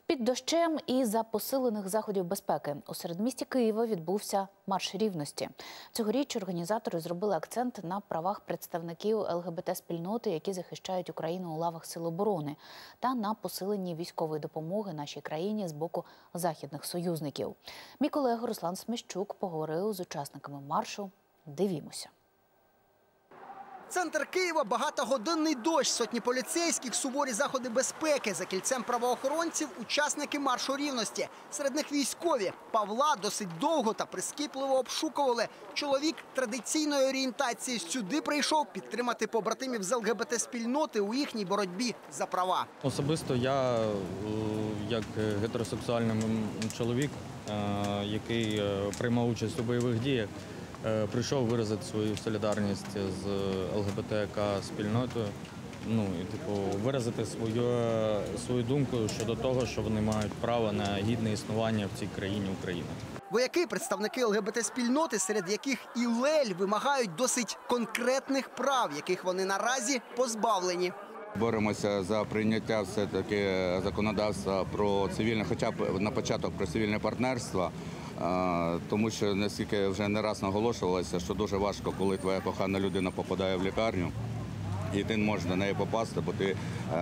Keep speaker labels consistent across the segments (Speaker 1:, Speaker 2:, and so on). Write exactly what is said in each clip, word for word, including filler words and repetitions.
Speaker 1: Під дощем і за посилених заходів безпеки у середмісті Києва відбувся марш рівності. Цьогоріч організатори зробили акцент на правах представників ел ге бе те-спільноти, які захищають Україну у лавах Сил оборони, та на посиленні військової допомоги нашій країні з боку західних союзників. Мій колега Руслан Смещук поговорив з учасниками маршу. Дивімося.
Speaker 2: Центр Києва – багатогодинний дощ, сотні поліцейських, суворі заходи безпеки. За кільцем правоохоронців – учасники маршу рівності. Серед них військові. Павла досить довго та прискіпливо обшукували. Чоловік традиційної орієнтації сюди прийшов підтримати побратимів з ел ге бе те-спільноти у їхній боротьбі за права.
Speaker 3: Особисто я, як гетеросексуальний чоловік, який приймав участь у бойових діях, прийшов виразити свою солідарність з ел ге бе те ка спільнотою, ну і типу виразити свою свою думку щодо того, що вони мають право на гідне існування в цій країні Україна.
Speaker 2: Вояки, представники ел ге бе те-спільноти, серед яких і ЛЕЛЬ, вимагають досить конкретних прав, яких вони наразі позбавлені.
Speaker 4: Боремося за прийняття все-таки законодавства про цивільне, хоча б на початок про цивільне партнерство, тому що, наскільки вже не раз наголошувалося, що дуже важко, коли твоя кохана людина попадає в лікарню, і ти не можеш до неї попасти, бо ти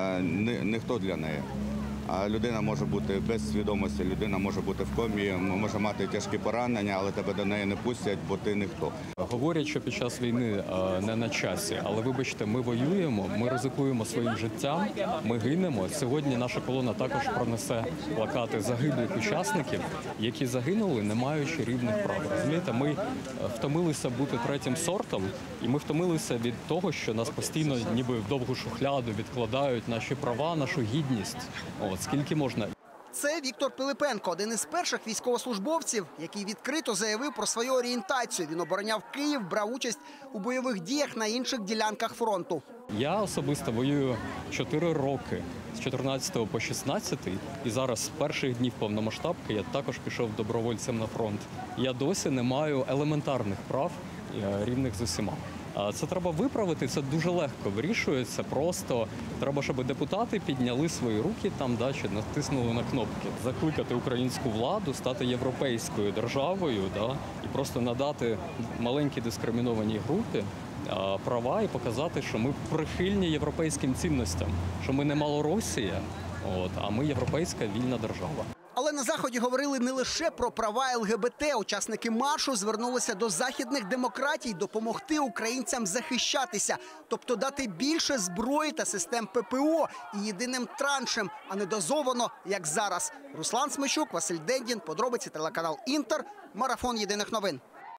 Speaker 4: ніхто для неї. А людина може бути без свідомості, людина може бути в комі, може мати тяжкі поранення, але тебе до неї не пустять, бо ти ніхто.
Speaker 5: Говорять, що під час війни не на часі, але вибачте, ми воюємо, ми ризикуємо своїм життям, ми гинемо. Сьогодні наша колона також пронесе плакати загиблих учасників, які загинули, не маючи рівних прав. Розумієте, ми втомилися бути третім сортом, і ми втомилися від того, що нас постійно ніби в довгу шухляду відкладають наші права, нашу гідність. От, скільки можна.
Speaker 2: Це Віктор Пилипенко, один із перших військовослужбовців, який відкрито заявив про свою орієнтацію. Він обороняв Київ, брав участь у бойових діях на інших ділянках фронту.
Speaker 5: Я особисто воюю чотири роки, з чотирнадцятого по шістнадцятий, і зараз з перших днів повномасштабки я також пішов добровольцем на фронт. Я досі не маю елементарних прав, рівних з усіма. Це треба виправити, це дуже легко вирішується, просто треба, щоб депутати підняли свої руки там, да, чи натиснули на кнопки. Закликати українську владу стати європейською державою, да, і просто надати маленькій дискримінованій групі а, права і показати, що ми прихильні європейським цінностям, що ми не Малоросія, от, а ми європейська вільна держава.
Speaker 2: Але на Заході говорили не лише про права ел ге бе те. Учасники маршу звернулися до західних демократій допомогти українцям захищатися. Тобто дати більше зброї та систем пе пе о і єдиним траншем, а не дозовано, як зараз. Руслан Смещук, Василь Дендін, подробиці телеканал Інтер, марафон єдиних новин.